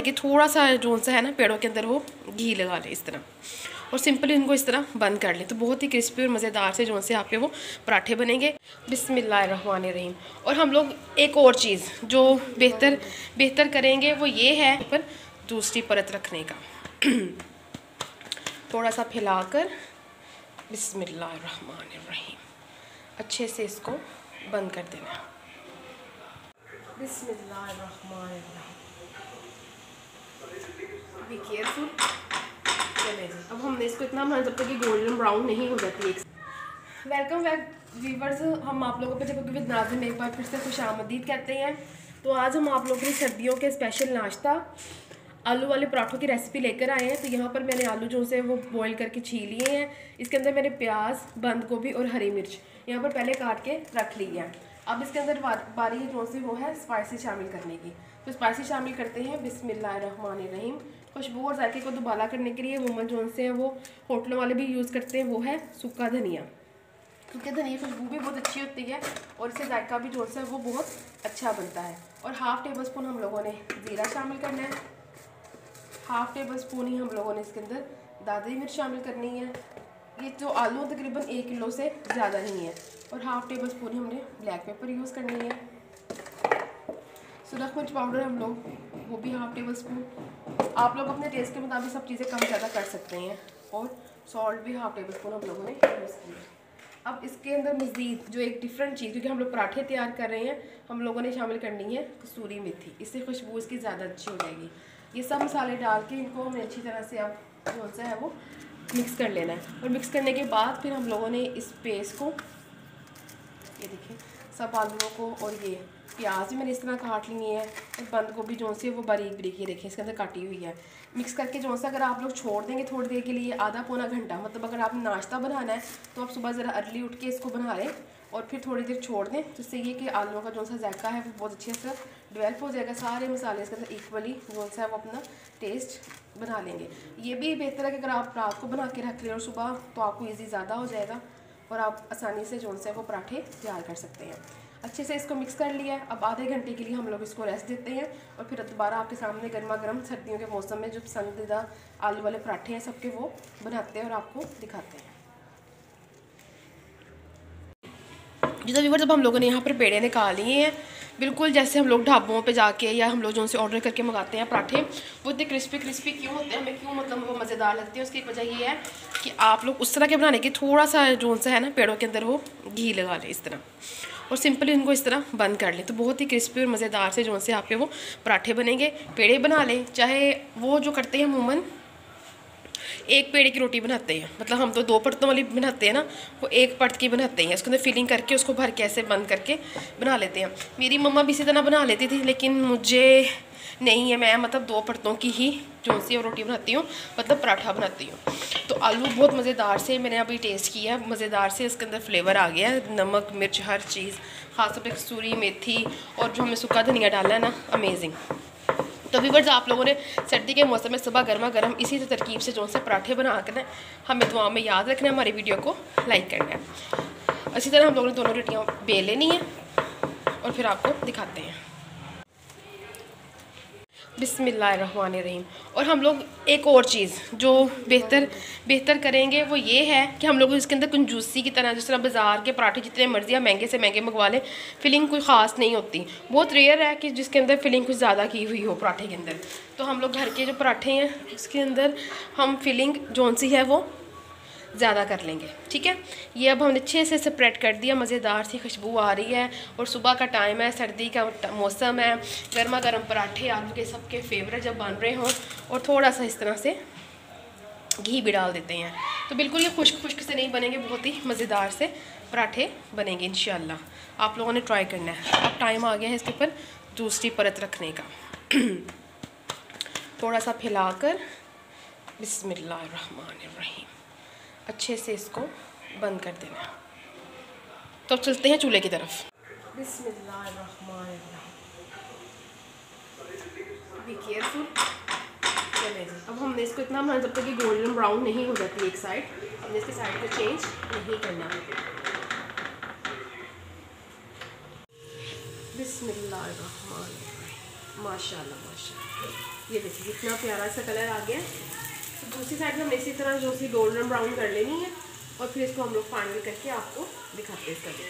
कि थोड़ा सा जो सा है ना पेड़ों के अंदर वो घी लगा लें इस तरह, और सिंपली इनको इस तरह बंद कर लें तो बहुत ही क्रिस्पी और मज़ेदार से जो से आपके वो पराठे बनेंगे। बिस्मिल्लाहिर्रहमानिर्रहीम। और हम लोग एक और चीज़ जो बेहतर करेंगे वो ये है पर दूसरी परत रखने का। थोड़ा सा फैलाकर बिस्मिल्लाहिर्रहमानिर्रहीम अच्छे से इसको बंद कर देना। बिस्मिल्लाहिर्रहमानिर्रहीम। Be careful. चले जी, अब हमने इसको इतना बनाना जब तक कि गोल्डन ब्राउन नहीं हो जाती एक। वेलकम बैक व्यूवर्स, हम आप लोगों पे जब विद नाज़िम एक बार फिर से खुशामदीद कहते हैं। तो आज हम आप लोगों के सर्दियों के स्पेशल नाश्ता आलू वाले पराठों की रेसिपी लेकर आए हैं। तो यहाँ पर मैंने आलू जो से वो बॉईल करके छील लिए हैं। इसके अंदर मैंने प्याज, बंद गोभी और हरी मिर्च यहाँ पर पहले काट के रख ली है। अब इसके अंदर बारी जो सी वो है स्पाइसी शामिल करने की। तो स्पाइसी शामिल करते हैं बिस्मिल्लाहिर्रहमानिर्रहीम। खुशबू और जायके को दोबारा करने के लिए मोमन जो से हैं वो होटलों वाले भी यूज़ करते हैं, वो है सूखा धनिया। सूखे धनिया खुशबू भी बहुत अच्छी होती है और इससे जायका भी जो सा है वो बहुत अच्छा बनता है। और हाफ़ टेबल स्पून हम लोगों ने ज़ीरा शामिल करना है। हाफ़ टेबल स्पून ही हम लोगों ने इसके अंदर दादरी मिर्च शामिल करनी है। ये जो आलू तकरीबन 1 किलो से ज़्यादा नहीं है। और हाफ़ टेबल स्पून ही हमने ब्लैक पेपर यूज़ करनी है। सुरख मिर्च पाउडर हम लोग वो भी हाफ़ टेबल स्पून। आप लोग अपने टेस्ट के मुताबिक सब चीज़ें कम ज़्यादा कर सकते हैं। और सॉल्ट भी हाफ़ टेबल स्पून हम लोगों ने यूज़ की है। अब इसके अंदर मज़ीद जो एक डिफरेंट चीज़, क्योंकि हम लोग पराठे तैयार कर रहे हैं, हम लोगों ने शामिल करनी है कसूरी मेथी। इससे खुशबू इसकी ज़्यादा अच्छी हो जाएगी। ये सब मसाले डाल के इनको हमें अच्छी तरह से अब जो सा है वो मिक्स कर लेना है। और मिक्स करने के बाद फिर हम लोगों ने इस पेस्ट को, ये देखिए सब आलूओं को और ये प्याज भी मैंने इस तरह काट लिए हैं और बंद गोभी जो सी है वो बारीक बारीक ये देखिए इसके अंदर काटी हुई है। मिक्स करके जो सा अगर आप लोग छोड़ देंगे थोड़ी देर के लिए, आधा पौना घंटा, मतलब अगर आपने नाश्ता बनाना है तो आप सुबह ज़रा अर्ली उठ के इसको बना लें और फिर थोड़ी देर छोड़ दें, जिससे ये कि आलूओं का जो सा जायका है वो बहुत अच्छे से डेवलप हो जाएगा। सारे मसाले इसके अंदर इक्वली जो सा है वो अपना टेस्ट बना लेंगे। ये भी बेहतर है कि अगर आप रात को बना के रख लें और सुबह, तो आपको ईजी ज़्यादा हो जाएगा और आप आसानी से जो सा है वो पराठे तैयार कर सकते हैं। अच्छे से इसको मिक्स कर लिया है। अब आधे घंटे के लिए हम लोग इसको रेस्ट देते हैं और फिर दोबारा आपके सामने गर्मा गर्म सर्दियों के मौसम में जो पसंदीदा आलू वाले पराठे हैं सबके वो बनाते हैं और आपको दिखाते हैं। जितना व्यूअर्स, जब हम लोगों ने यहाँ पर पेड़े निकाल लिए हैं, बिल्कुल जैसे हम लोग ढाबों पे जाके या हम लोग जो उनसे ऑर्डर करके मंगाते हैं पराठे, वो इतने क्रिस्पी क्यों होते हैं, हमें क्यों मतलब वो मज़ेदार लगते हैं, उसकी एक वजह ये है कि आप लोग उस तरह के बनाने की थोड़ा सा जो सा है ना पेड़ों के अंदर वो घी लगा लें इस तरह, और सिंपली इनको इस तरह बंद कर लें तो बहुत ही क्रिस्पी और मज़ेदार से जो से आपके वो पराठे बनेंगे। पेड़े बना लें, चाहे वो जो करते हैं अमूमन एक पेड़े की रोटी बनाते हैं, मतलब हम तो 2 परतों वाली बनाते हैं ना, वो 1 परत की बनाते हैं। उसके अंदर फिलिंग करके उसको भर के ऐसे बंद करके बना लेते हैं। मेरी मम्मा भी इसी तरह बना लेती थी, लेकिन मुझे नहीं है, मैं मतलब 2 परतों की ही जो सी रोटी बनाती हूँ, मतलब पराठा बनाती हूँ। तो आलू बहुत मज़ेदार से मैंने अभी टेस्ट किया है, मज़ेदार से इसके अंदर फ्लेवर आ गया है, नमक मिर्च हर चीज़, ख़ास तौर पर कसूरी मेथी और जो हमने सूखा धनिया डाला है ना, अमेजिंग। तो व्यूअर्स, आप लोगों ने सर्दी के मौसम में सुबह गर्मा गर्म इसी तरकीब से जो से पराठे बना कर ना हमें दुआ में याद रखना है, हमारी वीडियो को लाइक करना है। इसी तरह हम लोगों ने दोनों रोटियाँ बेल लेनी है और फिर आपको दिखाते हैं। बिस्मिल्लाहिर्रहमानिर्रहीम। और हम लोग एक और चीज़ जो बेहतर करेंगे वो ये है कि हम लोग इसके अंदर कंजूसी की तरह, जिस तरह बाज़ार के पराठे जितने मर्जी आप महंगे से महंगे मंगवा लें, फिलिंग कोई ख़ास नहीं होती। बहुत रेयर है कि जिसके अंदर फिलिंग कुछ ज़्यादा की हुई हो पराठे के अंदर। तो हम लोग घर के जो पराठे हैं उसके अंदर हम फिलिंग जौन सी है वो ज़्यादा कर लेंगे, ठीक है। ये अब हमने अच्छे से सेपरेट कर दिया, मज़ेदार सी खुशबू आ रही है और सुबह का टाइम है, सर्दी का मौसम है, गर्मा गर्म पराठे आलू के सबके फेवरेट जब बन रहे हों और थोड़ा सा इस तरह से घी भी डाल देते हैं तो बिल्कुल ये खुश्क से नहीं बनेंगे, बहुत ही मज़ेदार से पराठे बनेंगे इंशाल्लाह। आप लोगों ने ट्राई करना है। अब टाइम आ गया है इसके ऊपर दूसरी परत रखने का। थोड़ा सा फैलाकर बिस्मिल्लाहिर्रहमानिर्रहीम अच्छे से इसको बंद कर देना। तो अब चलते हैं चूल्हे की तरफ। बिस्मिल्लाहिर्रहमानिर्रहीम। Be careful. चले जी, अब हमने इसको इतना बनाना जब तक कि गोल्डन ब्राउन नहीं हो जाती एक साइड, हमने इसकी साइड को चेंज नहीं करना। बिस्मिल्लाहिर्रहमानिर्रहीम। माशाल्लाह माशाल्लाह, ये देखिए कितना प्यारा सा कलर आ गया। तो दूसरी साइड में हमें इसी तरह जो सी गोल्डन ब्राउन कर लेनी है और फिर इसको हम लोग फाइनल करके आपको दिखाते हैं इसका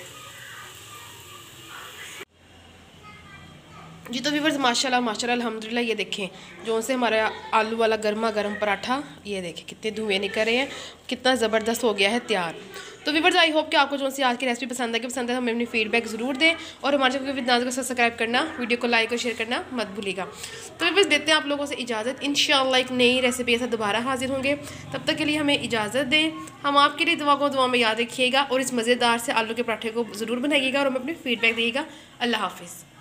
जी। तो व्यूअर्स माशाल्लाह माशाल्लाह अल्हम्दुलिल्लाह, ये देखें जो से हमारा आलू वाला गर्मा गर्म पराठा, ये देखें कितने धुएँ निकल रहे हैं, कितना ज़बरदस्त हो गया है तैयार। तो व्यूअर्स आई होप कि आपको जो सी आज की रेसिपी पसंद है तो हमें अपनी फीडबैक ज़रूर दें और हमारे चैनल को विद नाज़ को सब्सक्राइब करना, वीडियो को लाइक और शेयर करना मत भूलिएगा। तो व्यूअर्स देते हैं आप लोगों से इजाज़त, इंशाअल्लाह एक नई रेसिपी के साथ दोबारा हाजिर होंगे। तब तक के लिए हमें इजाज़त दें। हम आपके लिए दुआ में याद रखिएगा और इस मज़ेदार से आलू के पराठे को ज़रूर बनाइएगा और हमें अपनी फीडबैक दिएगा। अल्लाह हाफिज़।